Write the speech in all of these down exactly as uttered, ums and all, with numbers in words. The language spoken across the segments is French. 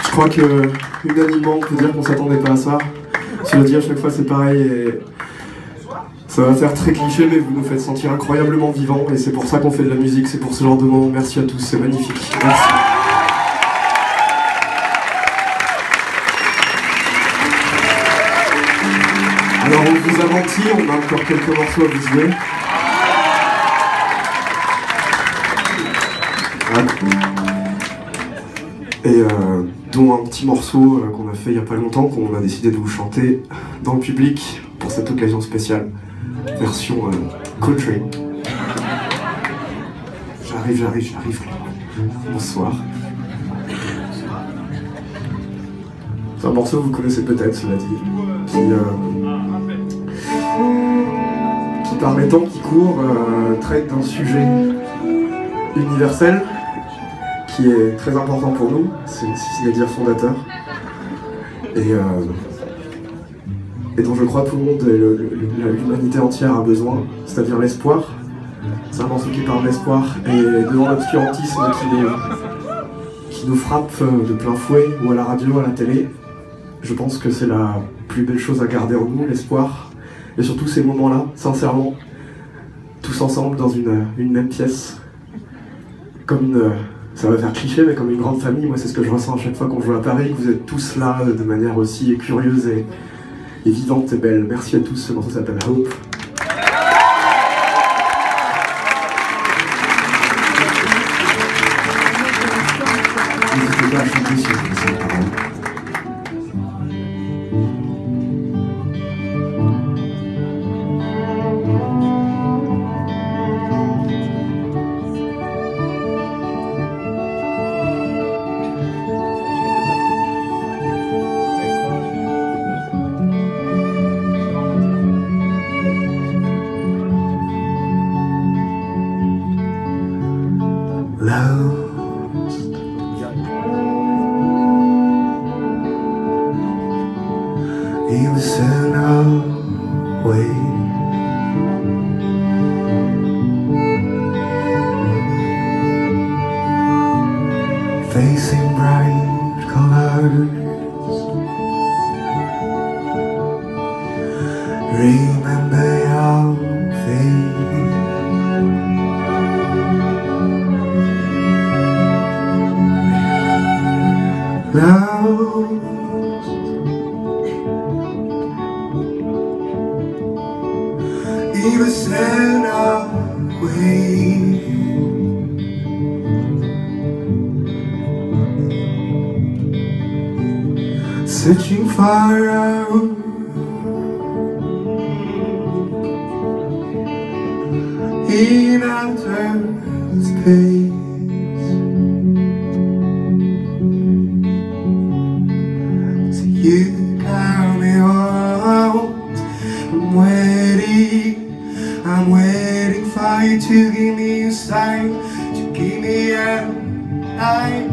Je crois que, unanimement, on peut dire qu'on s'attendait pas à ça. Je le dis à chaque fois, c'est pareil. Et ça va faire très cliché, mais vous nous faites sentir incroyablement vivants. Et c'est pour ça qu'on fait de la musique, c'est pour ce genre de moments. Merci à tous, c'est magnifique. Merci. Alors, on vous a menti, on a encore quelques morceaux à vous jouer. Et euh, dont un petit morceau euh, qu'on a fait il n'y a pas longtemps, qu'on a décidé de vous chanter dans le public pour cette occasion spéciale, version euh, country. J'arrive, j'arrive, j'arrive. Bonsoir. C'est un morceau que vous connaissez peut-être, cela dit, qui, euh, qui par les temps qui courent, euh, traite d'un sujet universel, qui est très important pour nous, c'est dire fondateur, et, euh, et dont je crois tout le monde et l'humanité entière a besoin, c'est-à-dire l'espoir. C'est un morceau qui parle d'espoir, et devant l'obscurantisme qui, qui nous frappe de plein fouet, ou à la radio, à la télé, je pense que c'est la plus belle chose à garder en nous, l'espoir, et surtout ces moments-là, sincèrement, tous ensemble dans une, une même pièce, comme une... Ça va faire cliché, mais comme une grande famille, moi c'est ce que je ressens à chaque fois qu'on joue à Paris, que vous êtes tous là de manière aussi curieuse et, et vivante et belle. Merci à tous, ce morceau s'appelle Hope. N'hésitez pas à chanter si vous connaissez les paroles. Lost, he was sent away. Facing bright colors, remember your face. Lost, he was sent away. Searching far out in outer space. You got me out. I'm waiting, I'm waiting for you to give me a sign, to give me a line.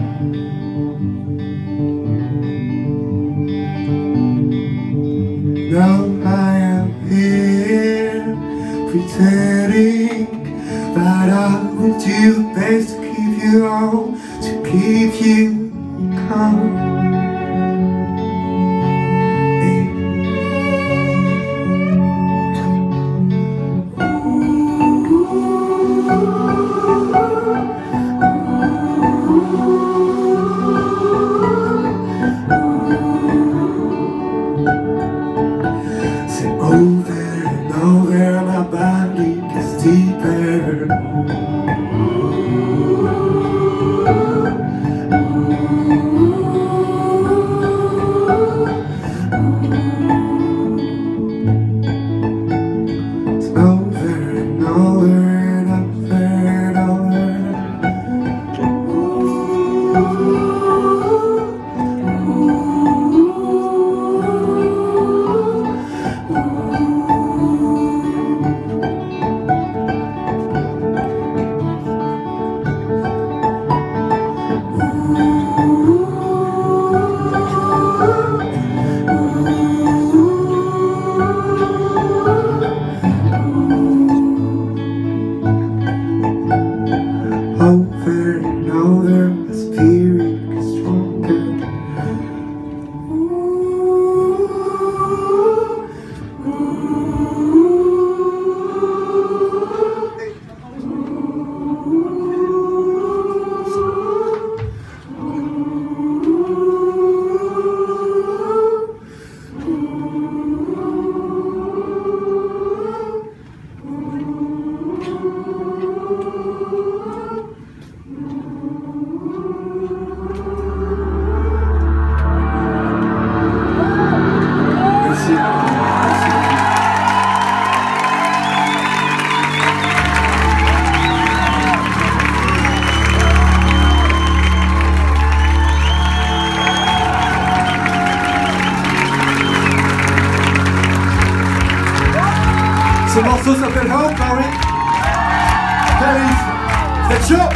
Now I am here, pretending that I will do the best to keep you on, to keep you calm. Over and over, my body gets deeper. Ooh, ooh, ooh. Ce morceau s'appelle How, Paris. Paris. Vous êtes chaud?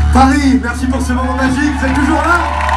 Paris, merci pour ce moment magique, vous êtes toujours là?